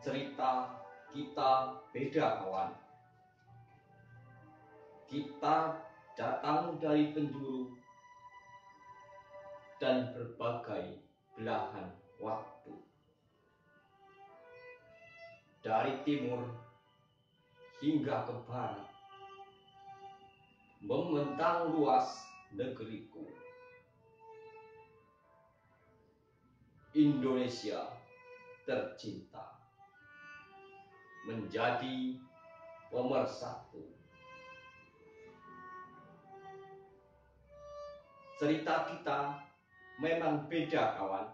cerita kita beda, kawan. Kita datang dari penjuru dan berbagai belahan waktu. Dari timur hingga ke barat, membentang luas negeriku. Indonesia tercinta menjadi pemersatu. Cerita kita memang beda, kawan.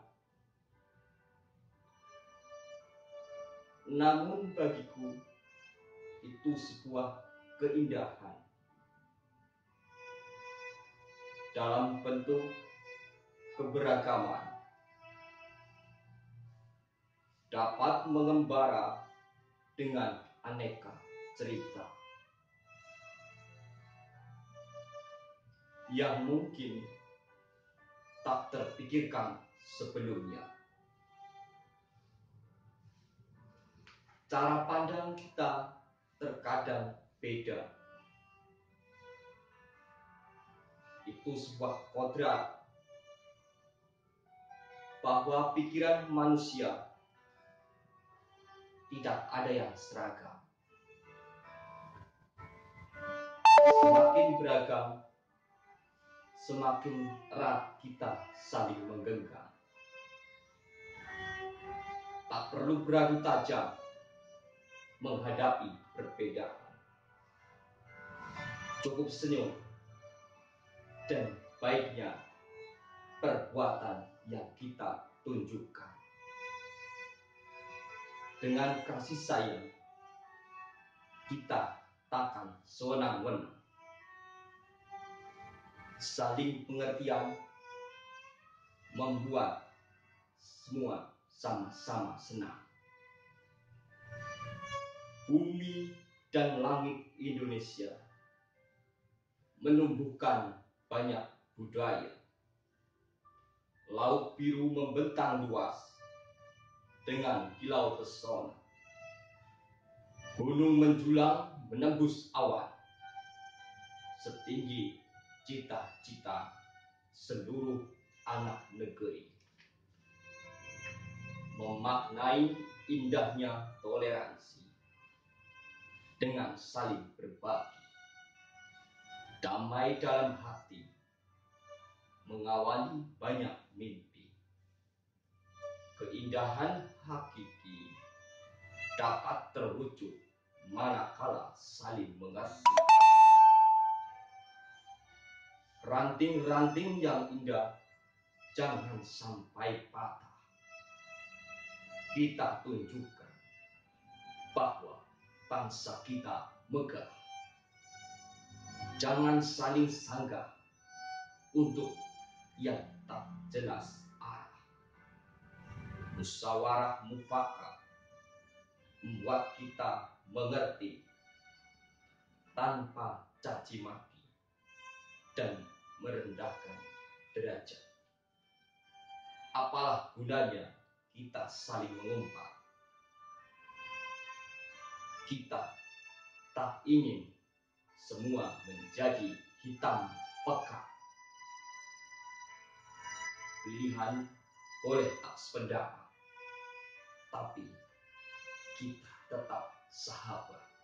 Namun bagiku itu sebuah keindahan dalam bentuk keberagaman, dapat mengembara dengan aneka cerita yang mungkin tak terpikirkan sebelumnya. Cara pandang kita terkadang beda. Itu sebuah kodrat bahwa pikiran manusia tidak ada yang seragam. Semakin beragam, semakin erat kita saling menggenggam. Tak perlu beradu tajam menghadapi perbedaan. Cukup senyum dan baiknya perbuatan yang kita tunjukkan. Dengan kasih sayang, kita takkan sewenang-wenang. Saling pengertian membuat semua sama-sama senang. Bumi dan langit Indonesia menumbuhkan banyak budaya. Laut biru membentang luas dengan kilau pesona. Gunung menjulang menembus awan setinggi cita-cita seluruh anak negeri. Memaknai indahnya toleransi dengan saling berbagi. Damai dalam hati mengawali banyak mimpi. Keindahan hakiki dapat terwujud manakala saling mengerti. Ranting-ranting yang indah jangan sampai patah. Kita tunjukkan bahwa bangsa kita megah. Jangan saling sanggah untuk yang tak jelas arah. Musyawarah mufakat membuat kita mengerti tanpa caci maki dan merendahkan derajat. Apalah gunanya kita saling mengumpat. Kita tak ingin semua menjadi hitam pekat. Pilihan boleh tak sependapat, tapi kita tetap sahabat.